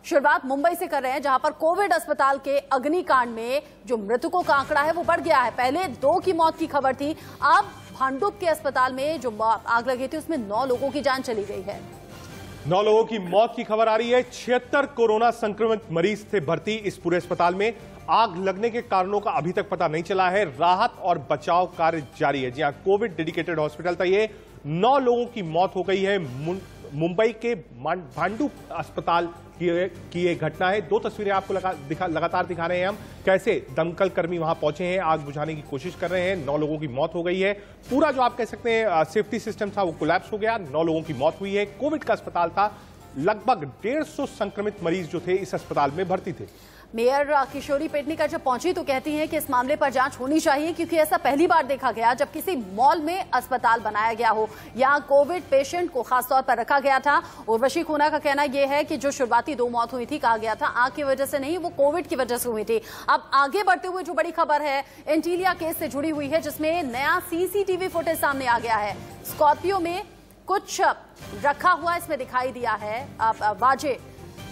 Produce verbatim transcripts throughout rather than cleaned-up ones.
शुरुआत मुंबई से कर रहे हैं, जहां पर कोविड अस्पताल के अग्निकांड में जो मृतकों का आंकड़ा है वो बढ़ गया है। पहले दो की मौत की खबर थी, अब भांडुप के अस्पताल में जो आग लगी थी उसमें नौ लोगों की जान चली गई है। नौ लोगों की मौत की खबर आ रही है। छिहत्तर कोरोना संक्रमित मरीज थे भर्ती इस पूरे अस्पताल में। आग लगने के कारणों का अभी तक पता नहीं चला है। राहत और बचाव कार्य जारी है। जी हां, कोविड डेडिकेटेड हॉस्पिटल था ये। नौ लोगों की मौत हो गई है। मुंबई के भांडुप अस्पताल की ये घटना है। दो तस्वीरें आपको लगा, दिखा, लगातार दिखा रहे हैं हम, कैसे दमकल कर्मी वहां पहुंचे हैं, आग बुझाने की कोशिश कर रहे हैं। नौ लोगों की मौत हो गई है। पूरा जो आप कह सकते हैं सेफ्टी सिस्टम था वो कोलैप्स हो गया। नौ लोगों की मौत हुई है। कोविड का अस्पताल था। लगभग डेढ़ सौ संक्रमित मरीज जो थे इस अस्पताल में भर्ती थे। मेयर किशोरी पेडनेकर जब पहुंची तो कहती हैं कि इस मामले पर जांच होनी चाहिए, क्योंकि ऐसा पहली बार देखा गया जब किसी मॉल में अस्पताल बनाया गया हो। यहां कोविड पेशेंट को खासतौर पर रखा गया था। उर्वशी खूना का कहना यह है कि जो शुरुआती दो मौत हुई थी, कहा गया था आग की वजह से नहीं, वो कोविड की वजह से हुई थी। अब आगे बढ़ते हुए जो बड़ी खबर है एंटीलिया केस से जुड़ी हुई है, जिसमें नया सीसीटीवी फुटेज सामने आ गया है। स्कॉर्पियो में कुछ रखा हुआ इसमें दिखाई दिया है। अब वाजे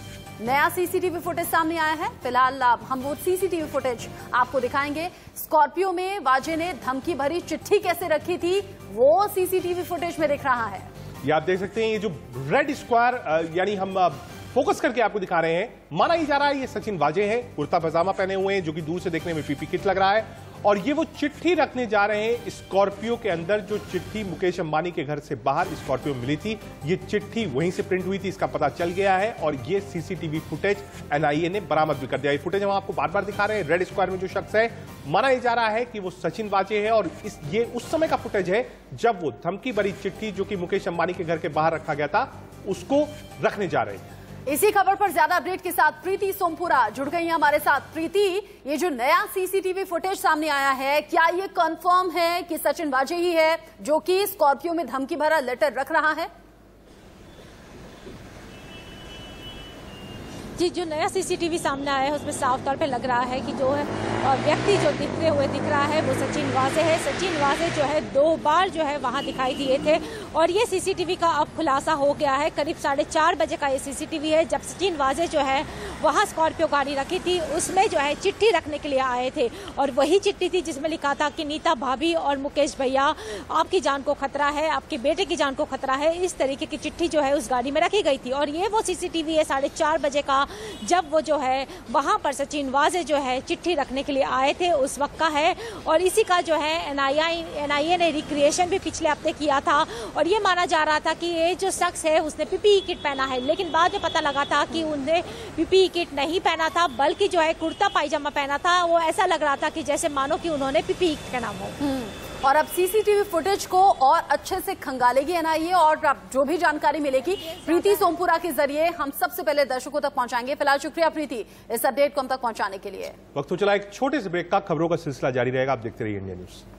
नया सीसीटीवी फुटेज सामने आया है। फिलहाल हम वो सीसीटीवी फुटेज आपको दिखाएंगे। स्कॉर्पियो में वाजे ने धमकी भरी चिट्ठी कैसे रखी थी, वो सीसीटीवी फुटेज में दिख रहा है। ये आप देख सकते हैं, ये जो रेड स्क्वायर यानी हम फोकस करके आपको दिखा रहे हैं, माना ही जा रहा है ये सचिन वाजे हैं। कुर्ता पजामा पहने हुए हैं, जो कि दूर से देखने में पीपी किट लग रहा है। और ये वो चिट्ठी रखने जा रहे हैं स्कॉर्पियो के अंदर, जो चिट्ठी मुकेश अंबानी के घर से बाहर स्कॉर्पियो मिली थी। ये चिट्ठी वहीं से प्रिंट हुई थी, इसका पता चल गया है। और ये सीसीटीवी फुटेज एनआईए ने बरामद भी कर दिया। ये फुटेज हम आपको बार बार दिखा रहे हैं। रेड स्क्वायर में जो शख्स है, माना जा रहा है कि वो सचिन वाजे है। और इस ये उस समय का फुटेज है जब वो धमकी भरी चिट्ठी, जो कि मुकेश अंबानी के घर के बाहर रखा गया था, उसको रखने जा रहे हैं। इसी खबर पर ज्यादा अपडेट के साथ प्रीति सोमपुरा जुड़ गई हैं हमारे साथ। प्रीति, ये जो नया सीसीटीवी फुटेज सामने आया है, क्या ये कंफर्म है कि सचिन वाजे ही है जो कि स्कॉर्पियो में धमकी भरा लेटर रख रहा है? जी, जो नया सीसीटीवी सामने आया है उसमें साफ तौर पे लग रहा है कि जो है व्यक्ति जो दिखते हुए दिख रहा है वो सचिन वाजे है। सचिन वाजे जो है दो बार जो है वहां दिखाई दिए थे और ये सीसीटीवी का अब खुलासा हो गया है। करीब साढ़े चार बजे का ये सीसीटीवी है, जब सचिन वाजे जो है वहां स्कॉर्पियो गाड़ी रखी थी, उसमें जो है चिट्ठी रखने के लिए आए थे। और वही चिट्ठी थी जिसमें लिखा था कि नीता भाभी और मुकेश भैया, आपकी जान को खतरा है, आपके बेटे की जान को खतरा है। इस तरीके की चिट्ठी जो है उस गाड़ी में रखी गई थी। और ये वो सीसीटीवी है साढ़े चार बजे का, जब वो जो है वहां पर सचिन वाजे जो है चिट्ठी रखने के लिए आए थे, उस वक्त का है। और इसी का जो है एनआईए एनआईए ने रिक्रिएशन भी पिछले हफ्ते किया था। और ये माना जा रहा था कि ये जो शख्स है उसने पीपीई किट पहना है, लेकिन बाद में पता लगा था कि उन्हें पीपीई किट नहीं पहना था, बल्कि जो है कुर्ता पायजामा पहना था। वो ऐसा लग रहा था कि जैसे मानो कि उन्होंने पीपीई पहना हो। और अब सीसीटीवी फुटेज को और अच्छे से खंगालेगी एनआईए, और अब जो भी जानकारी मिलेगी प्रीति सोमपुरा के जरिए हम सबसे पहले दर्शकों तक पहुंचाएंगे। फिलहाल शुक्रिया प्रीति इस अपडेट को हम तक पहुंचाने के लिए। वक्त तो चला एक छोटे से ब्रेक का। खबरों का सिलसिला जारी रहेगा, आप देखते रहिए इंडिया न्यूज।